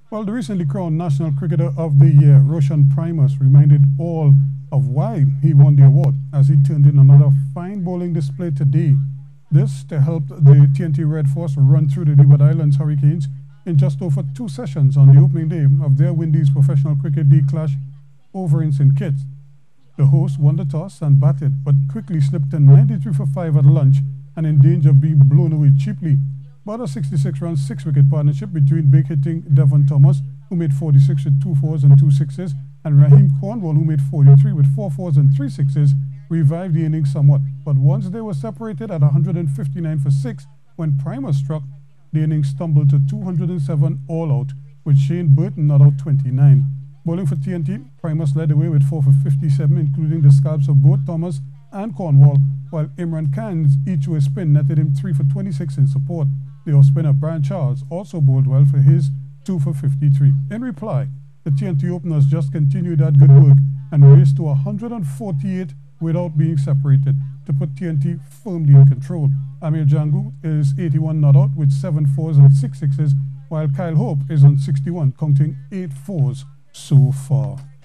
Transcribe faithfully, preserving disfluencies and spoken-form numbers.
Well, the recently crowned National Cricketer of the Year, Roshon Primus, reminded all of why he won the award as he turned in another fine bowling display today. This to help the T and T Red Force run through the Leeward Islands Hurricanes in just over two sessions on the opening day of their Windies Professional Cricket League clash over in St Kitt. The hosts won the toss and batted, but quickly slipped to ninety-three for five at lunch and in danger of being blown away cheaply. But a sixty-six run, six-wicket partnership between big-hitting Devon Thomas, who made forty-six with two fours and two sixes, and Raheem Cornwall, who made forty-three with four fours and three sixes, revived the innings somewhat. But once they were separated at one hundred fifty-nine for six, when Primus struck, the innings stumbled to two hundred seven all out, with Shane Burton not out twenty-nine. Bowling for T and T, Primus led the way with four for fifty-seven, including the scalps of both Thomas and Cornwall, while Imran Khan's each way spin netted him three for twenty-six in support. The off-spinner Brian Charles also bowled well for his two for fifty-three. In reply, the T and T openers just continued that good work and raced to one hundred forty-eight without being separated to put T and T firmly in control. Amir Jangu is eighty-one not out with seven fours and six sixes, while Kyle Hope is on sixty-one, counting eight fours so far.